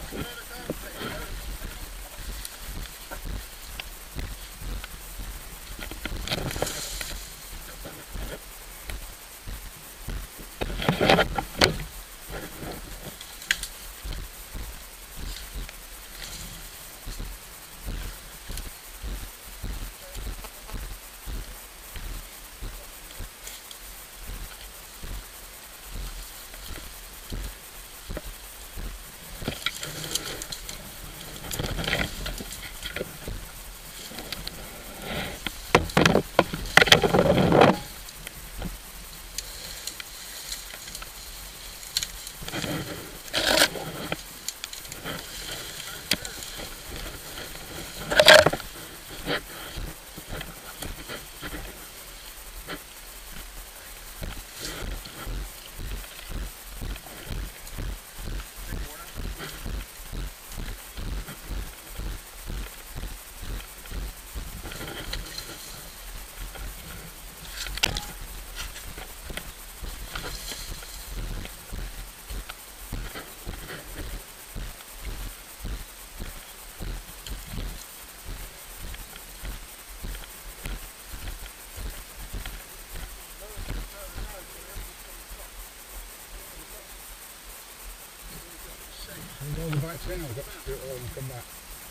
All the bikes in, I've got to do it all and come back.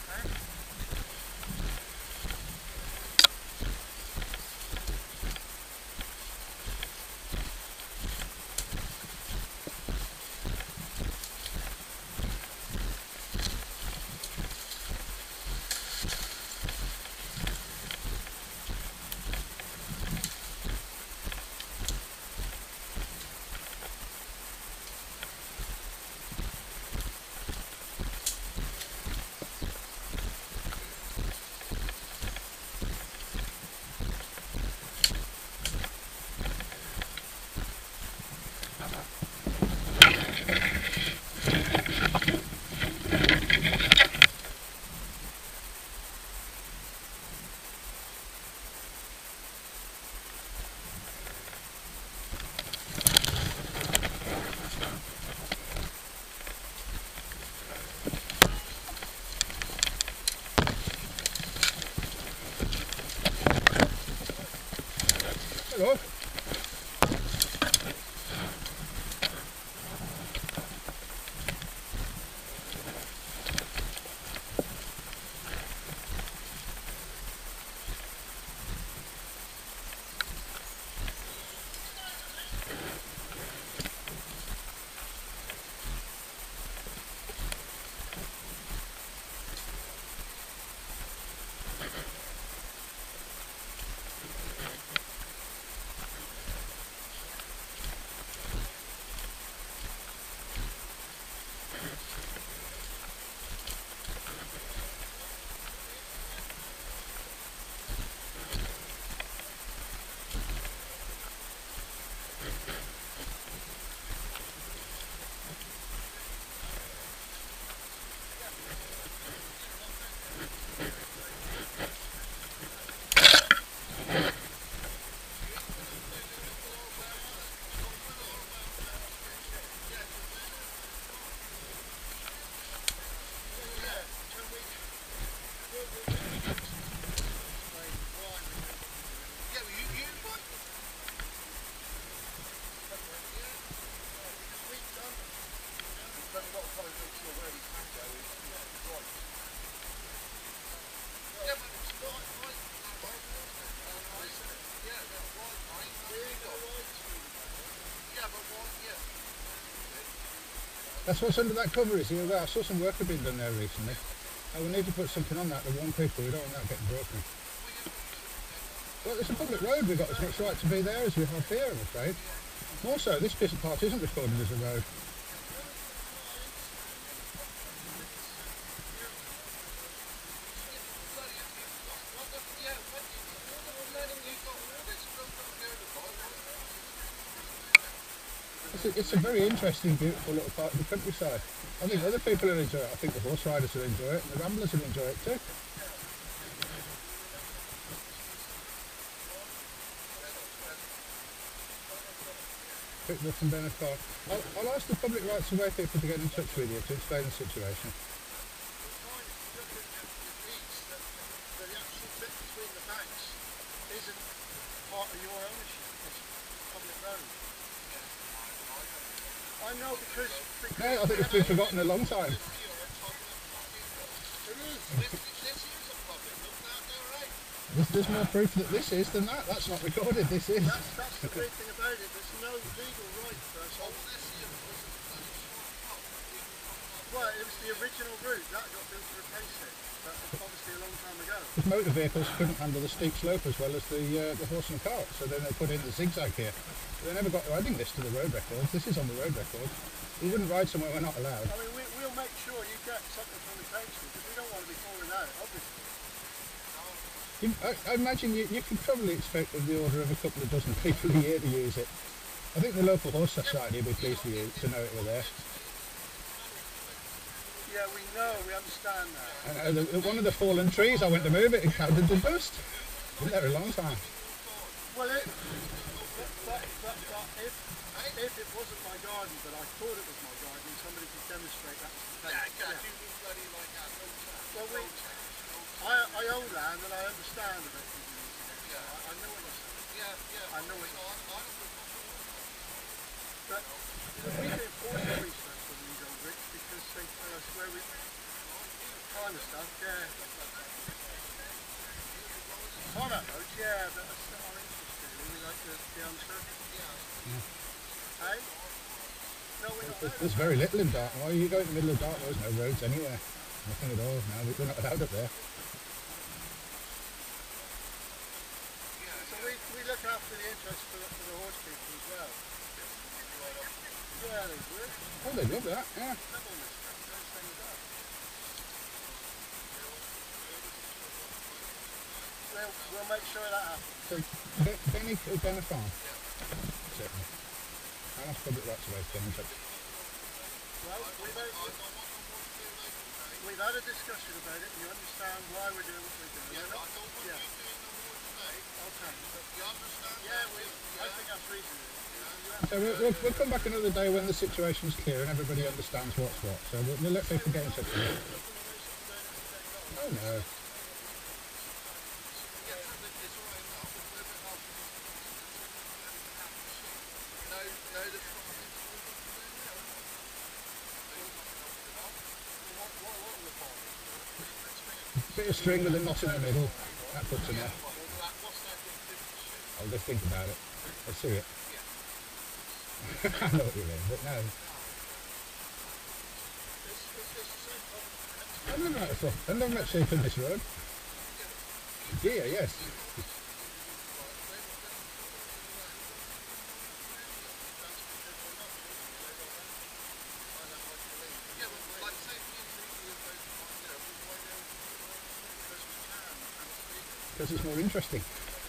Hello. That's what's under that cover, is here. I saw some work had been done there recently. I will need to put something on that to warn people. We don't want that getting broken. Well, it's a public road. We've got as much right to be there as we have here, I'm afraid. More so, this part isn't recorded as a road. It's a very interesting, beautiful little part of the countryside. I think other people will enjoy it. I think the horse riders will enjoy it, and the ramblers will enjoy it too. Picked up from Bennett Park. I'll ask the public rights of way people to get in touch with you to explain the situation. The actual bit between the banks isn't part of your ownership, it's public road. I know because No, I think it's been forgotten a long time. it is. This is a public, look out there, right? There's more proof that this is than that. That's not recorded, this is. That's the great thing about it, there's no legal right for us. All this here was a bloody short cut. Well, it was the original route, that got built to replace it, but obviously a long time ago. The motor vehicles couldn't handle the steep slope as well as the horse and cart, so then they put in the zigzag here. They never got adding this to the road records. This is on the road record. We wouldn't ride somewhere we're not allowed. I mean, we'll make sure you get something from the council, because we don't want to be falling out, obviously. I imagine you could probably expect of the order of a couple of dozen people a year to use it. I think the local horse society would be pleased for you to know it were there. Yeah, we know, we understand that. And one of the fallen trees, I went to move it, it counted the dust. Been there a long time. Well, if it wasn't my garden, but I thought it was my garden, somebody could demonstrate that was the case. Well, I own land and I understand a bit. I know what you're saying. I know what you're saying. But we do important research when we go rich because they tell us where we kind of stuff, yeah. Tarmac roads, yeah, but that's not our interest really. We like the uncertainty. Hey? No, we're not there. There's very little in Dartmoor. You go in the middle of Dartmoor, there's no roads anywhere. Nothing at all. No, we're not allowed up there. So we look after the interests for the horse people as well. Yeah, they would. Oh, they love that, yeah. We'll make sure that happens. So, Benny Farm? Certainly. I'll ask public rights away to get in touch. Well, we've had a discussion about it. You understand why we're doing what we're doing. Yeah, I don't want you doing no more today. Okay. You understand? Yeah, I think that's reasonable. So we'll come back another day when the situation's clear and everybody understands what's what. So we'll let people get in touch with you. Oh no. Bit of string with a knot in the middle. That puts them off. I'll just think about it. I'll see it. I know what you mean, but no. I've never met before. I've never met sheep in this road. Deer, yes. Because it's more interesting.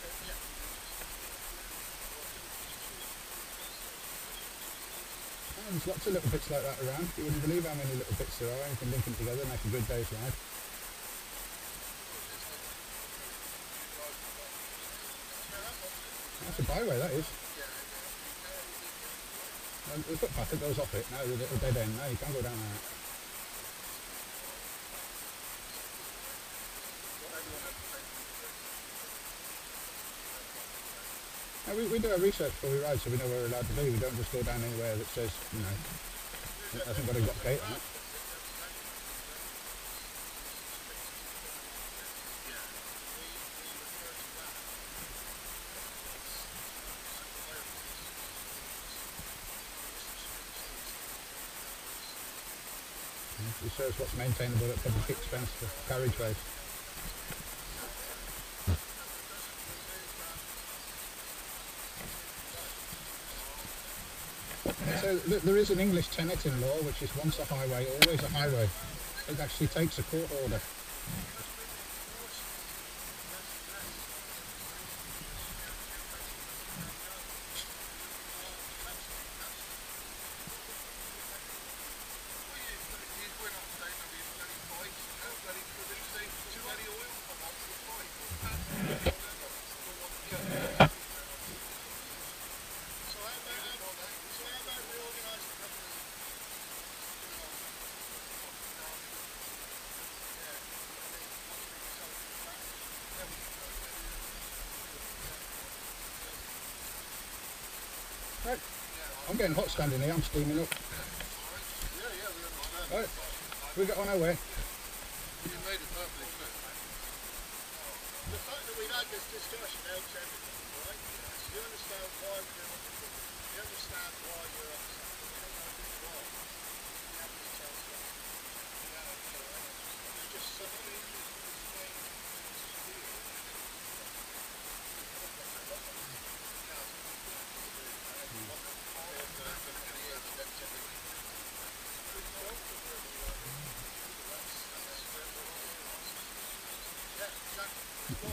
Oh, there's lots of little bits like that around. You wouldn't believe how many little bits there are. You can link them together and make a good day's ride. That's a byway, that is. Well, the footpath that goes off it, now the little dead end, now you can't go down there. Now, we do our research before we ride so we know where we're allowed to be. We don't just go down anywhere that says, you know, it hasn't got a gate on it. It shows what's maintainable at public expense for carriageways. So there is an English tenet in law which is once a highway, always a highway. It actually takes a court order. Right. I'm getting hot standing here, I'm steaming up. Yeah, yeah, we understand. Right. We got on our way. You made it perfectly clear. The fact that we've had this discussion helps everything, right? You understand why we're doing what we're doing. You understand why you're upset. We don't know who you are. You have to tell us that. There's just something. Yeah, exactly.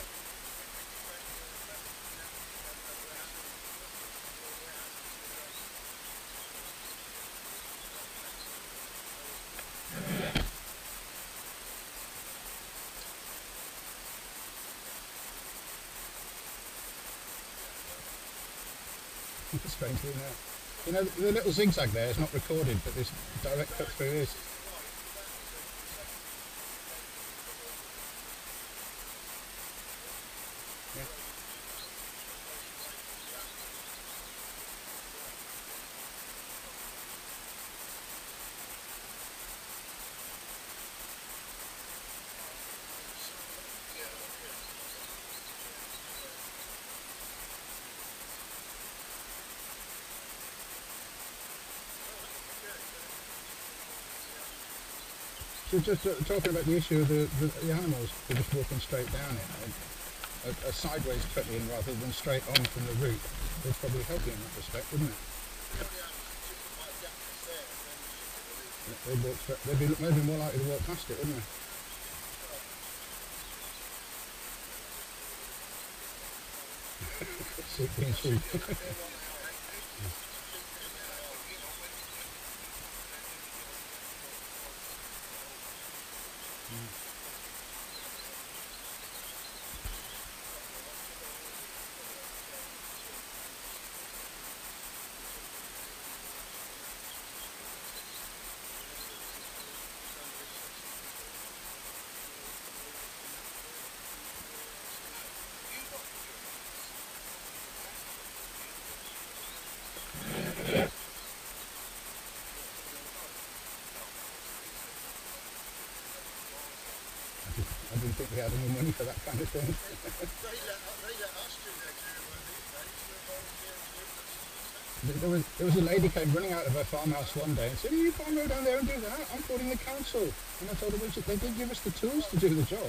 Strangely enough. You know, the little zigzag there is not recorded, but this direct cut through is. Yeah. So just talking about the issue of the animals, they're just walking straight down it. A sideways cut in rather than straight on from the route would probably help you in that respect, wouldn't it? They'd walk straight, they'd be maybe more likely to walk past it, wouldn't they? Sheep being sheep. I didn't think we had any money for that kind of thing. They let us do their care work these days. We're volunteering to There was a lady came running out of her farmhouse one day and said, you can't go down there and do that, I'm calling the council. And I told her, well, they did give us the tools to do the job.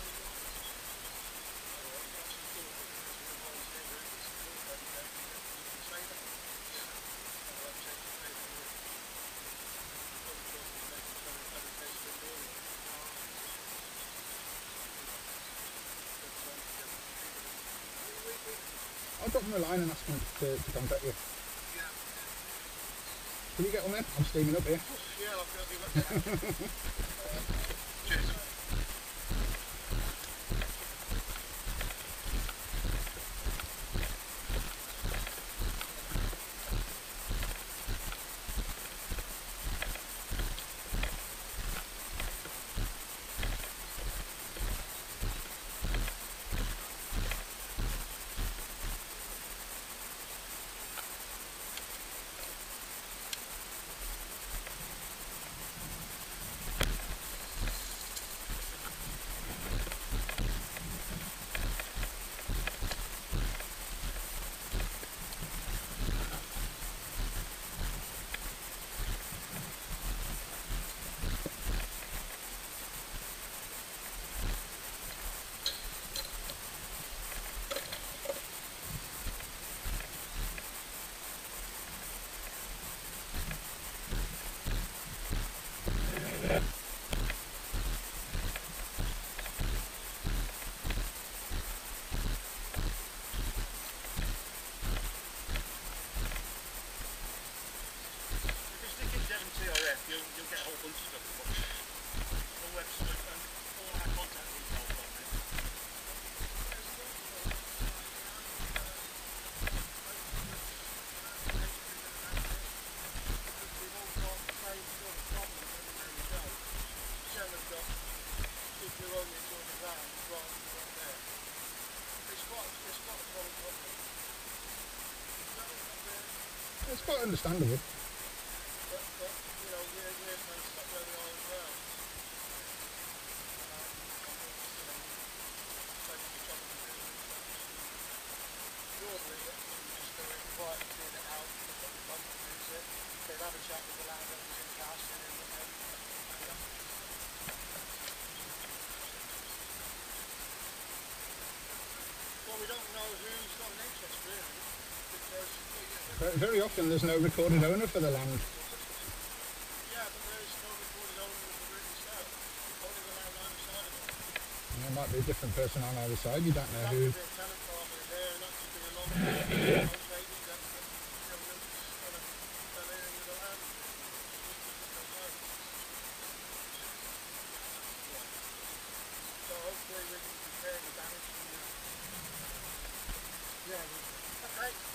I'll drop them a line and ask them to contact you. Can you get on there? I'm steaming up here. Yeah, I'll be back. Cheers. It's quite understandable. But you know, we're kind of stuck where we are as well. Normally, you just go in quietly, clean it out, look at the pump, use it, then have a chat with the landowners in cash, and then well, we don't know who's got an interest really, because Very often there's no recorded owner for the land. yeah, but there's no recorded owner of the route itself, only the land either side of it. And there might be a different person on either side. You don't know That who. could be a tenant farmer in there, and that could be a long lady that you know, just kind of fell in with the land. We just don't know. So hopefully we can repair the damage from the... Yeah. Okay.